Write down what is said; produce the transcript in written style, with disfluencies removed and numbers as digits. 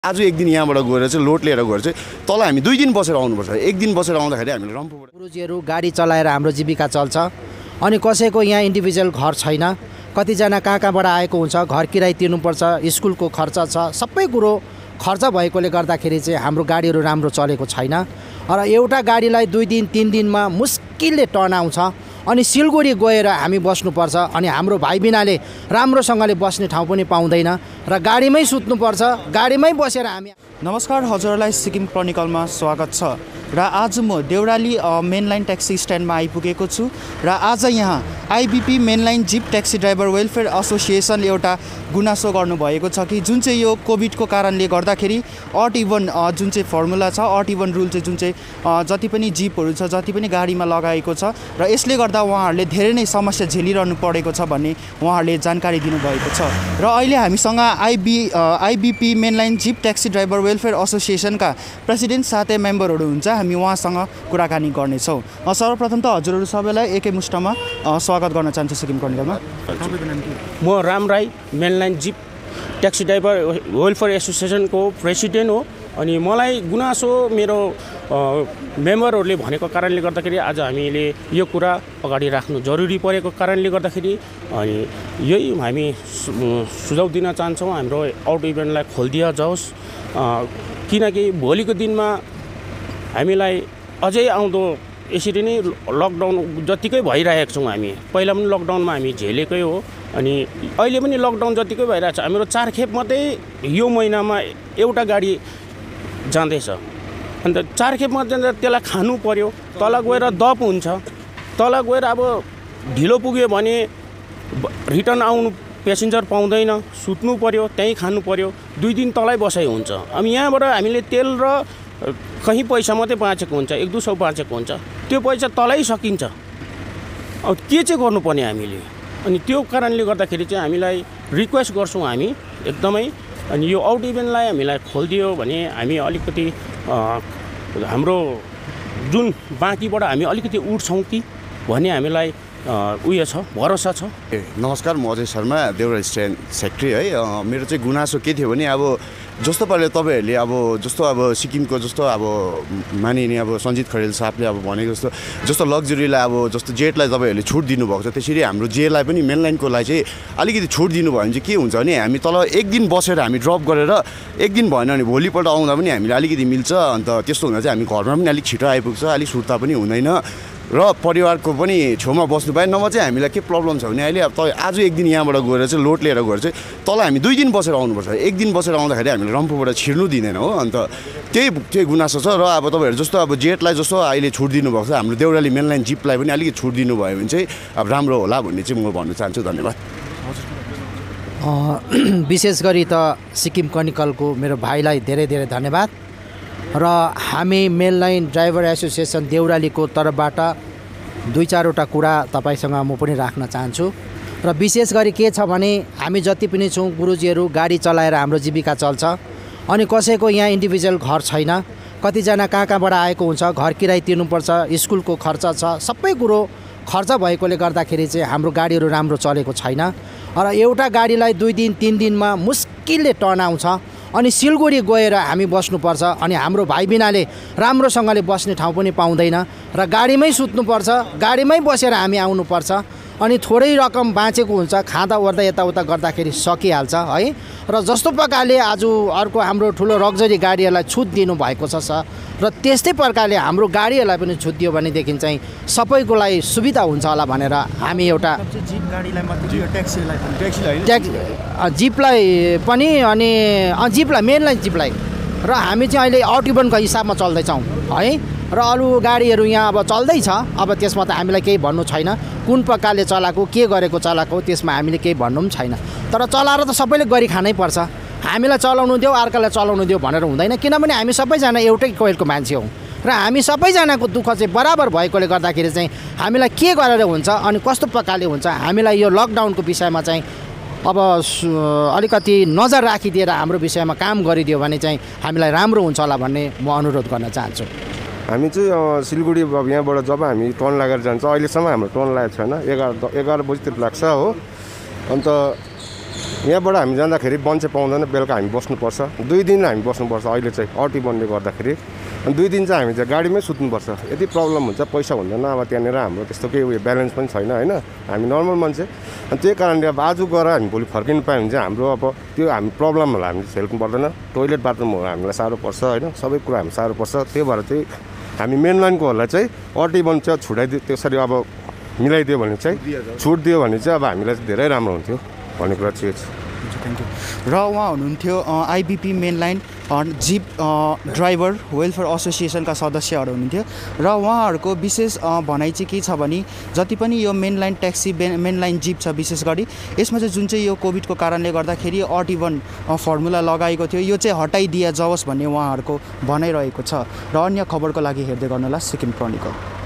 आज एक दिन यहाँबाट गएर चाहिँ लोड लिएर गएर चाहिँ तल हामी 2 दिन बसेर आउनुपर्छ। एक दिन बसेर आउँदाखेरि हामीले रम्फूबाट गुरुजीहरू गाडी चलाएर हाम्रो जीविका चल्छ अनि कसैको यहाँ इन्डिभिजुअल घर छैन, कतिजना कहाँबाट आएको हुन्छ, घर किराय तिर्नुपर्छ, स्कुलको खर्च छ, सबै कुरो खर्च भएकोले गर्दाखेरि चाहिँ हाम्रो गाडीहरू राम्रो चलेको छैन र एउटा गाडीलाई 2 दिन 3 दिनमा मुस्किलले टर्न आउँछ अनि सिलगढी गएर हामी बस्नुपर्छ अनि हाम्रो भाइ बिनाले राम्रोसँगले बस्ने ठाउँ पनि पाउँदैन र गाडीमै सुत्नुपर्छ, गाडीमै बसेर हामी। नमस्कार, हजुरलाई सिक्किम क्रोनिकलमा स्वागत छ र आज म देउराली मेनलाइन ट्याक्सी स्ट्यान्डमा आइपुगेको छु र आज यहाँ IBP mainline jeep taxi driver welfare एसोसिएसनले एउटा गुनासो गर्नुभएको छ कि जुन चाहिँ यो कोभिडको कारणले गर्दाखेरि अट इभन जुन चाहिँ फर्मुला छ, अट इभन रुल चाहिँ जुन चाहिँ जति पनि जिपहरू छ, जति पनि गाडीमा लगाएको छ र यसले गर्दा उहाँहरूले धेरै नै समस्या झेलिरहनु परेको छ भन्ने उहाँहरूले जानकारी दिनुभएको छ र अहिले हामीसँग IBP mainline jeep taxi driver welfare एसोसिएसनका प्रेसिडेन्ट साथै मेम्बरहरू हुन्छ। हामी उहाँसँग कुराकानी गर्नेछौँ। सर्वप्रथम त हजुरहरू सबैलाई एकैमुष्टमा स्वागत गर्न चाहन्छु सिक्किम क्रोनिकलमा। म Ram Rai mainline jeep taxi driver welfare एसोसिएसनको प्रेसिडेन्ट हो अनि मलाई गुनासो मेरो मेम्बरहरूले भनेको कारणले गर्दाखेरि आज हामीले यो कुरा अगाडि राख्नु जरुरी परेको कारणले गर्दाखेरि अनि यही हामी सुझाव दिन चाहन्छौँ हाम्रो आउट इभेन्टलाई खोलिदिया जाओस् किनकि भोलिको दिनमा हामीलाई अझै आउँदो यसरी नै लकडाउन जतिकै भइरहेको छौँ। हामी पहिला पनि लकडाउनमा हामी झेलेकै हो अनि अहिले पनि लकडाउन जतिकै भइरहेको छ। हाम्रो 4 खेप मात्रै यो महिनामा एउटा गाडी जाँदैछ अन्त 4 खेपमा जाँदा त्यसलाई खानु पर्यो, तल गएर दप हुन्छ, तल गएर अब ढिलो पुग्यो भने रिटर्न आउनु पेसेन्जर पाउँदैन, सुत्नु पर्यो, त्यहीँ खानु पर्यो, 2 दिन तलै बसाइ हुन्छ। अनि यहाँबाट हामीले तेल र कहीँ पैसा मात्रै बाँचेको हुन्छ, 1-200 बाँचेको हुन्छ, त्यो पैसा तलै सकिन्छ। अब के चाहिँ गर्नुपर्ने हामीले अनि त्यो कारणले गर्दाखेरि चाहिँ हामीलाई रिक्वेस्ट गर्छौँ हामी एकदमै अनि यो आउट इभेन्टलाई हामीलाई खोलिदियो भने हामी अलिकति हाम्रो जुन बाँकीबाट हामी अलिकति उठ्छौँ कि भन्ने हामीलाई उयो छ, भरोसा छ। नमस्कार, म अजय शर्मा, देउराली स्ट्यान्ड सेक्रेटरी है। मेरो चाहिँ गुनासो के थियो भने अब जस्तो पाराले तपाईँहरूले अब जस्तो अब सिक्किमको जस्तो अब मानिने अब सञ्जित खरेल साहबले अब भनेको जस्तो लग्जरीलाई अब जस्तो जेटलाई तपाईँहरूले छुट दिनुभएको छ त्यसरी हाम्रो जेलाई पनि मेनलाइनकोलाई चाहिँ अलिकति छुट दिनुभयो भने चाहिँ के हुन्छ भने हामी तल एक दिन बसेर हामी ड्रप गरेर एक दिन भएन भने भोलिपल्ट आउँदा पनि हामीले अलिकति मिल्छ। अन्त त्यस्तो हुँदा चाहिँ हामी घरमा पनि अलिक छिटो आइपुग्छ, अलिक सुर्ता पनि हुँदैन र परिवारको पनि छेउमा बस्नु पाएँ। नभए चाहिँ हामीलाई के प्रब्लम छ भने अहिले अब आज एक दिन यहाँबाट गएर चाहिँ लोड लिएर गएर चाहिँ तल हामी 2 दिन बसेर आउनुपर्छ। एक दिन बसेर आउँदाखेरि हामीले रम्फूबाट छिर्नु दिँदैन हो। अन्त त्यही गुनासो छ र अब तपाईँहरू जस्तो अब जेटलाई जस्तो अहिले छुट दिनुभएको छ, हाम्रो देउराली मेनलाइन जिपलाई पनि अलिकति छुट दिनुभयो भने चाहिँ अब राम्रो होला भन्ने चाहिँ म भन्न चाहन्छु। धन्यवाद। विशेष गरी त सिक्किम क्रोनिकलको मेरो भाइलाई धेरै धेरै धन्यवाद र हामी मेनलाइन ड्राइभर एसोसिएसन देउरालीको तर्फबाट 2-4वटा कुरा तपाईँसँग म पनि राख्न चाहन्छु र विशेष गरी के छ भने हामी जति पनि छौँ गुरुजीहरू गाडी चलाएर हाम्रो जीविका चल्छ अनि कसैको यहाँ इन्डिभिजुअल घर छैन, कतिजना कहाँबाट आएको हुन्छ, घर किराय तिर्नुपर्छ, स्कुलको खर्च छ, सबै कुरो खर्च भएकोले गर्दाखेरि चाहिँ हाम्रो गाडीहरू राम्रो चलेको छैन र एउटा गाडीलाई 2 दिन 3 दिनमा मुस्किलले टर्न आउँछ अनि सिलगढी गएर हामी बस्नुपर्छ अनि हाम्रो भाइ बिनाले राम्रोसँगले बस्ने ठाउँ पनि पाउँदैन र गाडीमै सुत्नुपर्छ, गाडीमै बसेर हामी आउनुपर्छ अनि थोरै रकम बाँचेको हुन्छ, खाँदा ओर्दा यताउता गर्दाखेरि सकिहाल्छ है। र जस्तो प्रकारले आज अर्को हाम्रो ठुलो लग्जरी गाडीहरूलाई छुट दिनुभएको छ र त्यस्तै प्रकारले हाम्रो गाडीहरूलाई पनि छुट दियो भनेदेखि चाहिँ सबैको लागि सुविधा हुन्छ होला भनेर हामी एउटा जिपलाई पनि अनि जिपलाई मेनलाइन जिपलाई र हामी चाहिँ अहिले आउट इभेन्टको हिसाबमा चल्दैछौँ है र अरू गाडीहरू यहाँ अब चल्दैछ। अब त्यसमा त हामीलाई केही भन्नु छैन, कुन प्रकारले चलाएको के गरेको चलाएको त्यसमा हामीले केही भन्नु पनि छैन। तर चलाएर त सबैले गरी खानै पर्छ, हामीलाई चलाउनु दियो अर्कालाई चलाउनु दियो भनेर हुँदैन किनभने हामी सबैजना एउटै कोइलको मान्छे हौँ र हामी सबैजनाको दुःख चाहिँ बराबर भएकोले गर्दाखेरि चाहिँ हामीलाई के गरेर हुन्छ अनि कस्तो प्रकारले हुन्छ हामीलाई यो लकडाउनको विषयमा चाहिँ अब अलिकति नजर राखिदिएर हाम्रो विषयमा काम गरिदियो भने चाहिँ हामीलाई राम्रो हुन्छ होला भन्ने म अनुरोध गर्न चाहन्छु। हामी चाहिँ सिलगढी यहाँबाट जब हामी टर्न लागेर जान्छ अहिलेसम्म हाम्रो टर्न लागेको छैन, 11 बजीतिर लाग्छ हो। अन्त यहाँबाट हामी जाँदाखेरि बन्च चाहिँ पाउँदैन, बेलुका हामी बस्नुपर्छ, 2 दिन हामी बस्नुपर्छ अहिले चाहिँ अटी बन्ने गर्दाखेरि। अनि 2 दिन चाहिँ हामी चाहिँ गाडीमै सुत्नुपर्छ। यति प्रब्लम हुन्छ, पैसा हुँदैन। अब त्यहाँनिर हाम्रो त्यस्तो केही उयो ब्यालेन्स पनि छैन होइन, हामी नर्मल मान्छे। अनि त्यही कारणले अब आज गएर हामी भोलि फर्किनु पायो भने चाहिँ हाम्रो अब त्यो हामी प्रब्लमहरूलाई हामी झेल्नु पर्दैन। टोइलेट बाथरुमहरू हामीलाई साह्रो पर्छ होइन, सबै कुरा हामी साह्रो पर्छ। त्यही भएर चाहिँ हामी मेन लाइनकोहरूलाई चाहिँ अटी बन्च छुट्याइदियो, त्यसरी अब मिलाइदियो भने चाहिँ, छुट दियो भने चाहिँ अब हामीलाई चाहिँ धेरै राम्रो हुन्थ्यो भन्ने कुरा चाहिँ छ। Thank you. र उहाँ हुनुहुन्थ्यो IBP mainline jeep driver welfare एसोसिएसनका सदस्यहरू हुनुहुन्थ्यो। र उहाँहरूको विशेष भनाइ चाहिँ के छ भने जति पनि यो मेनलाइन ट्याक्सी मेनलाइन जिप छ विशेष गरी यसमा चाहिँ जुन चाहिँ यो कोभिडको कारणले गर्दाखेरि अट-इभन फर्मुला लगाएको थियो यो चाहिँ हटाइदिया जाओस् भन्ने उहाँहरूको भनाइरहेको छ। र अन्य खबरको लागि हेर्दै गर्नुहोला सिक्किम क्रोनिकल।